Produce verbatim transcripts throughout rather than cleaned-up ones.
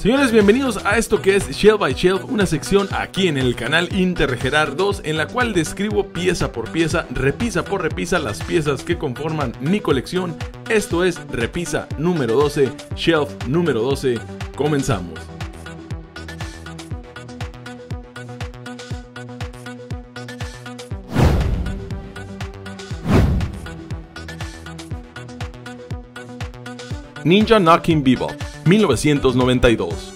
Señores, bienvenidos a esto que es Shelf by Shelf, una sección aquí en el canal Intergerard dos en la cual describo pieza por pieza, repisa por repisa las piezas que conforman mi colección. Esto es repisa número doce, Shelf número doce, comenzamos. Ninja Knocking Bebop, mil novecientos noventa y dos.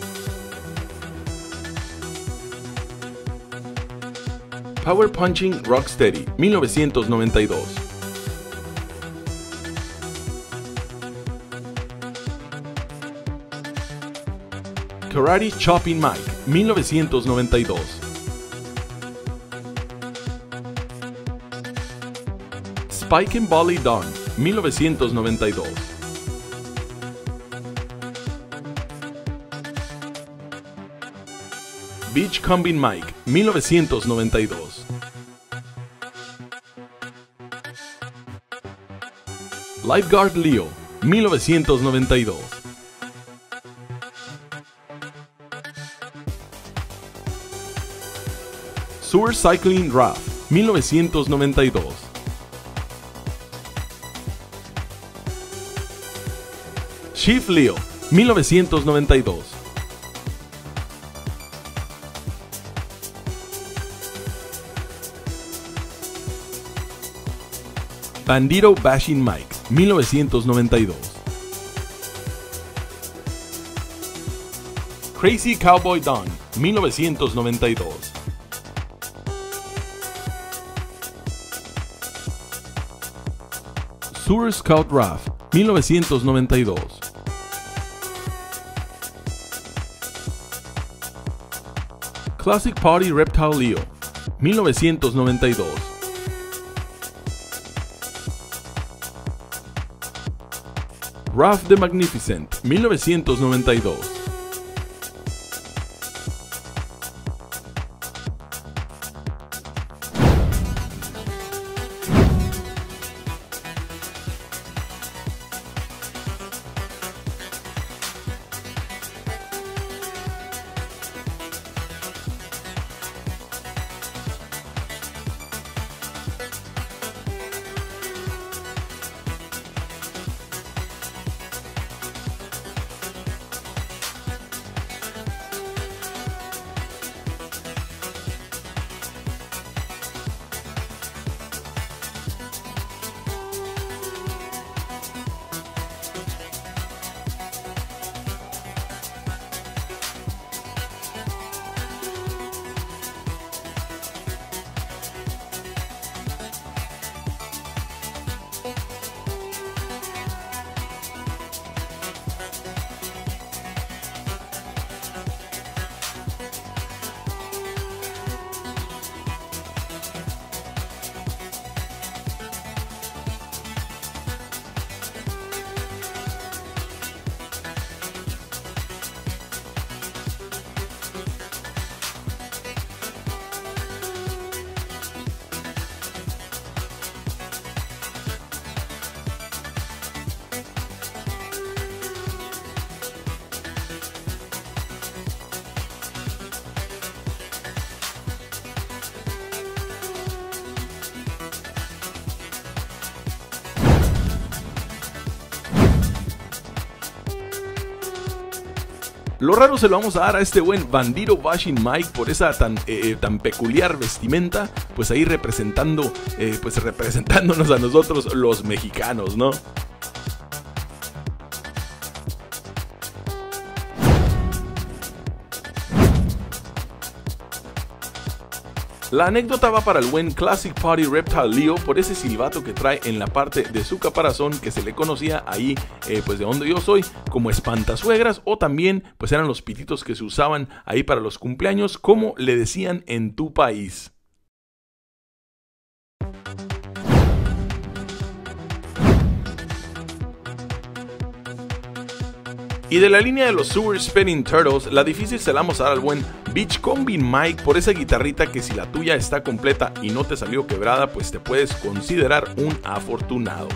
Power Punching Rocksteady, mil novecientos noventa y dos. Karate Chopping Mike, mil novecientos noventa y dos. Spike and Volley Dawn, mil novecientos noventa y dos. Beach Combing Mike, mil novecientos noventa y dos. Lifeguard Leo, mil novecientos noventa y dos. Sewer Cycling Raph, mil novecientos noventa y dos. Chief Leo, mil novecientos noventa y dos. Bandito Bashing Mike, mil novecientos noventa y dos. Crazy Cowboy Don, mil novecientos noventa y dos. Sewer Scout Raph, mil novecientos noventa y dos. Classic Party Reptile Leo, mil novecientos noventa y dos. Raph the Magnificent, mil novecientos noventa y dos. Lo raro se lo vamos a dar a este buen Bandito Bashing Mike por esa tan, eh, tan peculiar vestimenta, pues ahí representando, eh, pues representándonos a nosotros los mexicanos, ¿no? La anécdota va para el buen Classic Party Reptile Leo por ese silbato que trae en la parte de su caparazón, que se le conocía ahí, eh, pues de donde yo soy, como espantasuegras, o también pues eran los pititos que se usaban ahí para los cumpleaños, como le decían en tu país. Y de la línea de los Sewer Spinning Turtles, la difícil se la vamos a dar al buen Beach Combing Mike por esa guitarrita que si la tuya está completa y no te salió quebrada, pues te puedes considerar un afortunado.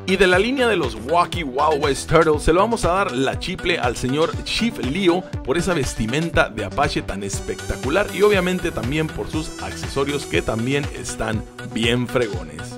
Y de la línea de los Wacky Wild West Turtles se lo vamos a dar la chiple al señor Chief Leo por esa vestimenta de Apache tan espectacular y obviamente también por sus accesorios que también están bien fregones.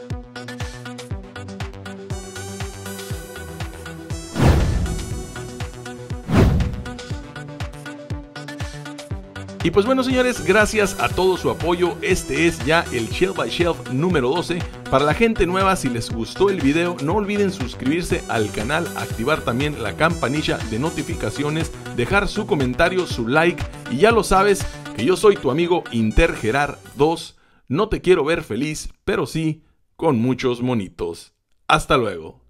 Y pues bueno, señores, gracias a todo su apoyo, este es ya el Shelf by Shelf número doce. Para la gente nueva, si les gustó el video, no olviden suscribirse al canal, activar también la campanilla de notificaciones, dejar su comentario, su like, y ya lo sabes que yo soy tu amigo Intergerar dos. No te quiero ver feliz, pero sí con muchos monitos. Hasta luego.